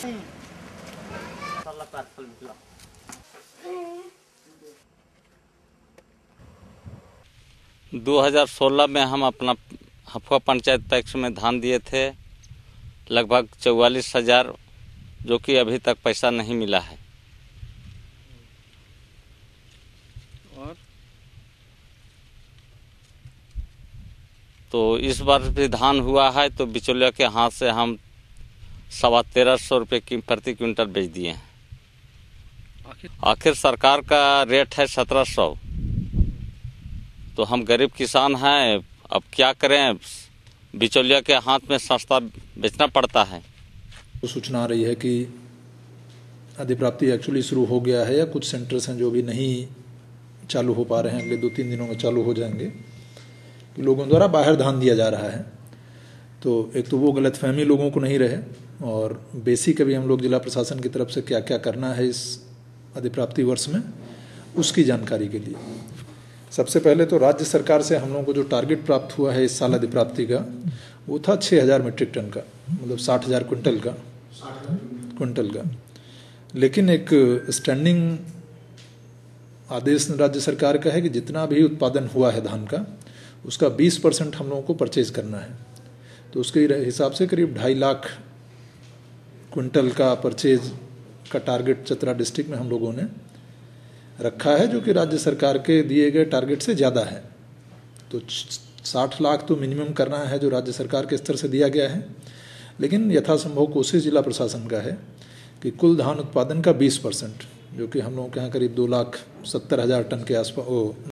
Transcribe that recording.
2016 में हम अपना हफुआ पंचायत पैक्स में धान दिए थे लगभग 44,000, जो कि अभी तक पैसा नहीं मिला है। और तो इस बार भी धान हुआ है तो बिचौलिया के हाथ से हम 1350 रुपये की प्रति क्विंटल बेच दिए हैं। आखिर सरकार का रेट है 1700, तो हम गरीब किसान हैं, अब क्या करें, बिचौलिया के हाथ में सस्ता बेचना पड़ता है। तो सूचना आ रही है कि अधिप्राप्ति एक्चुअली शुरू हो गया है या कुछ सेंटर्स हैं जो भी नहीं चालू हो पा रहे हैं, अगले 2-3 दिनों में चालू हो जाएंगे, कि लोगों द्वारा बाहर धान दिया जा रहा है। तो एक तो वो गलतफहमी लोगों को नहीं रहे, और बेसिक अभी हम लोग जिला प्रशासन की तरफ से क्या क्या करना है इस अधिप्राप्ति वर्ष में, उसकी जानकारी के लिए सबसे पहले तो राज्य सरकार से हम लोगों को जो टारगेट प्राप्त हुआ है इस साल अधिप्राप्ति का, वो था 6,000 मीट्रिक टन का, मतलब 60,000 क्विंटल का। लेकिन एक स्टैंडिंग आदेश राज्य सरकार का है कि जितना भी उत्पादन हुआ है धान का, उसका 20% हम लोगों को परचेज करना है। तो उसके हिसाब से करीब 2.5 लाख क्विंटल का परचेज का टारगेट चतरा डिस्ट्रिक्ट में हम लोगों ने रखा है, जो कि राज्य सरकार के दिए गए टारगेट से ज़्यादा है। तो 60 लाख तो मिनिमम करना है जो राज्य सरकार के स्तर से दिया गया है, लेकिन यथासंभव कोशिश जिला प्रशासन का है कि कुल धान उत्पादन का 20%, जो कि हम लोगों के यहाँ करीब 2,70,000 टन के आसपास